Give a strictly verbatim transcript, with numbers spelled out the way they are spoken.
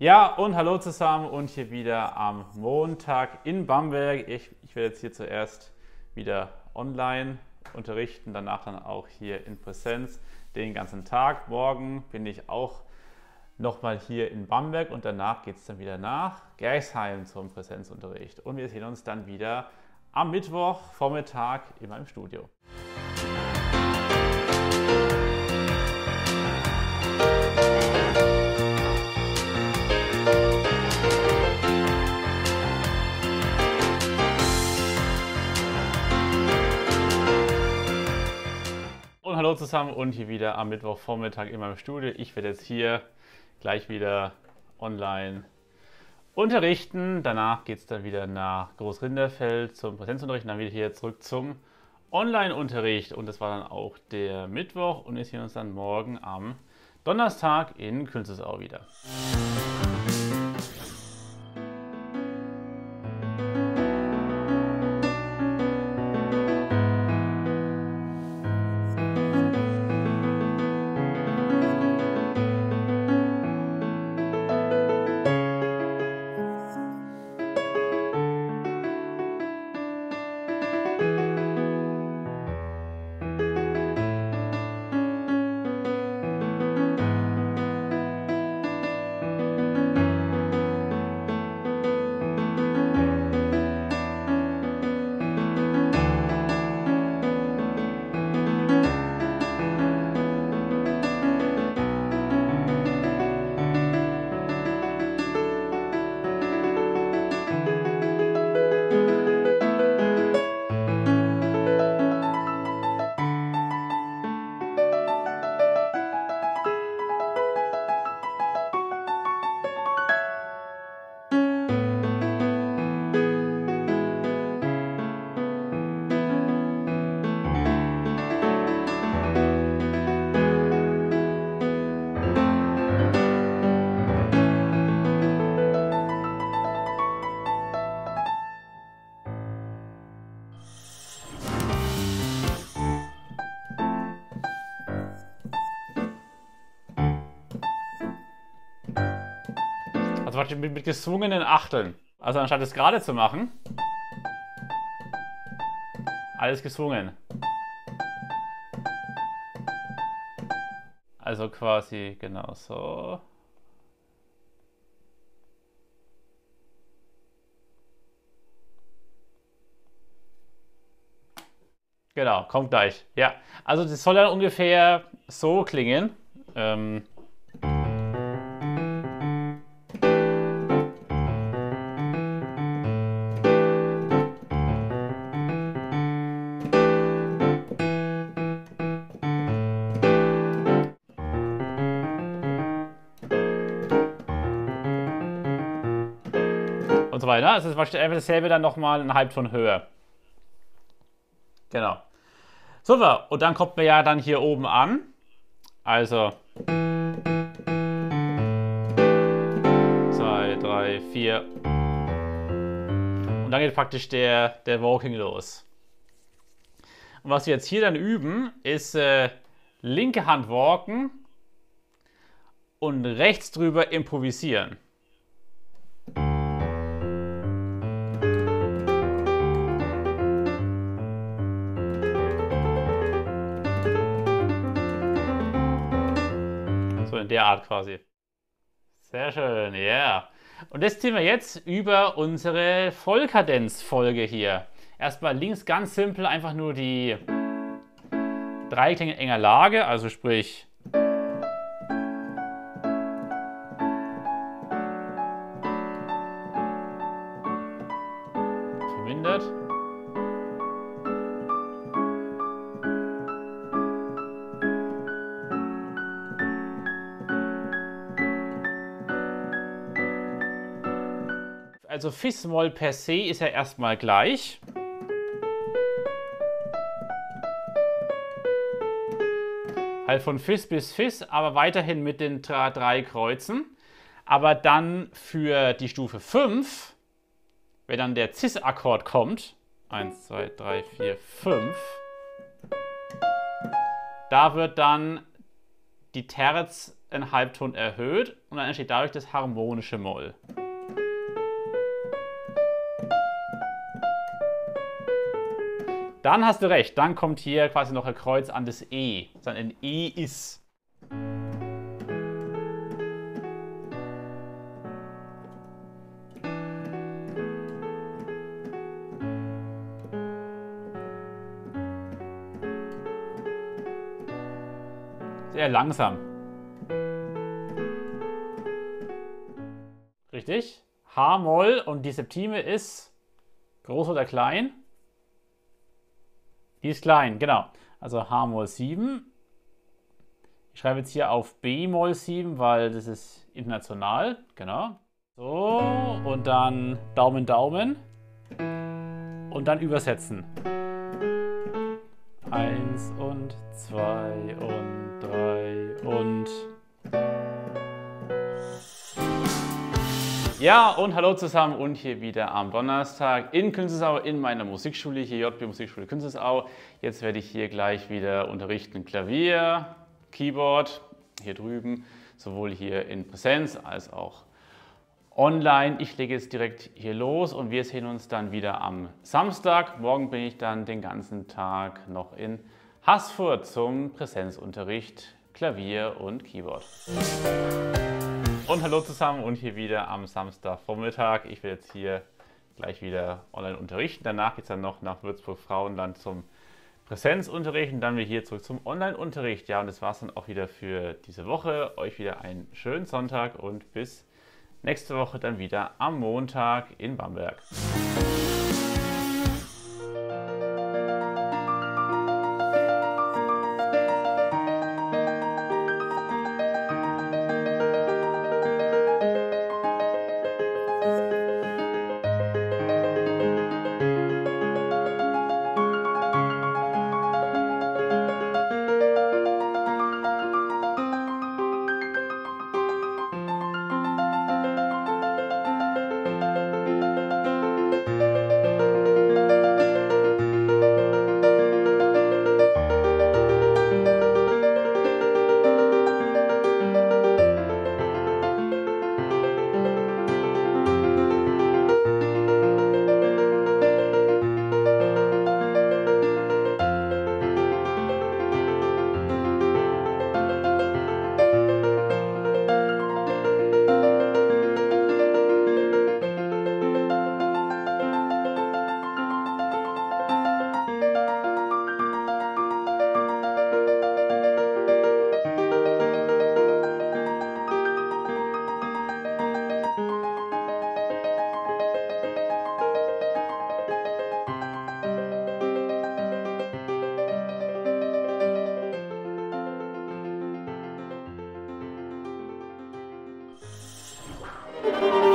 Ja, und hallo zusammen und hier wieder am Montag in Bamberg. Ich, ich werde jetzt hier zuerst wieder online unterrichten, danach dann auch hier in Präsenz den ganzen Tag. Morgen bin ich auch nochmal hier in Bamberg und danach geht es dann wieder nach Gerresheim zum Präsenzunterricht. Und wir sehen uns dann wieder am Mittwoch Vormittag in meinem Studio. Und hallo zusammen und hier wieder am Mittwochvormittag in meinem Studio. Ich werde jetzt hier gleich wieder online unterrichten. Danach geht es dann wieder nach Großrinderfeld zum Präsenzunterricht und dann wieder hier zurück zum Online-Unterricht. Und das war dann auch der Mittwoch und wir sehen uns dann morgen am Donnerstag in Künzelsau wieder. Also mit, mit geschwungenen Achteln. Also anstatt es gerade zu machen, alles geschwungen. Also quasi genau so. Genau, kommt gleich. Ja, also das soll dann ungefähr so klingen. Ähm, und so weiter. Also es ist einfach dasselbe dann nochmal einen Halbton höher. Genau. Super. Und dann kommt man ja dann hier oben an. Also zwei, drei, vier. Und dann geht praktisch der, der Walking los. Und was wir jetzt hier dann üben, ist äh, linke Hand walken und rechts drüber improvisieren. So in der Art quasi. Sehr schön, ja. Yeah. Und das ziehen wir jetzt über unsere Vollkadenzfolge hier. Erstmal links ganz simpel, einfach nur die drei Klänge in enger Lage, also sprich vermindert. Also Fis-Moll per se ist ja erstmal gleich. Halt von Fis bis Fis, aber weiterhin mit den drei Kreuzen. Aber dann für die Stufe fünf, wenn dann der Cis-Akkord kommt, eins, zwei, drei, vier, fünf, da wird dann die Terz einen Halbton erhöht und dann entsteht dadurch das harmonische Moll. Dann hast du recht, dann kommt hier quasi noch ein Kreuz an das E, dann ein E ist. Sehr langsam. Richtig. H-Moll und die Septime ist groß oder klein? Die ist klein, genau. Also H-Moll sieben. Ich schreibe jetzt hier auf B-Moll sieben, weil das ist international. Genau. So, und dann Daumen, Daumen. Und dann übersetzen. Eins und zwei und drei und... Ja, und hallo zusammen und hier wieder am Donnerstag in Künzelsau in meiner Musikschule, hier J B Musikschule Künzelsau. Jetzt werde ich hier gleich wieder unterrichten Klavier, Keyboard, hier drüben, sowohl hier in Präsenz als auch online. Ich lege jetzt direkt hier los und wir sehen uns dann wieder am Samstag. Morgen bin ich dann den ganzen Tag noch in Haßfurt zum Präsenzunterricht Klavier und Keyboard. Und hallo zusammen und hier wieder am Samstagvormittag. Ich werde jetzt hier gleich wieder online unterrichten. Danach geht es dann noch nach Würzburg-Frauenland zum Präsenzunterricht und dann wieder hier zurück zum Online-Unterricht. Ja, und das war es dann auch wieder für diese Woche. Euch wieder einen schönen Sonntag und bis nächste Woche dann wieder am Montag in Bamberg. Thank you.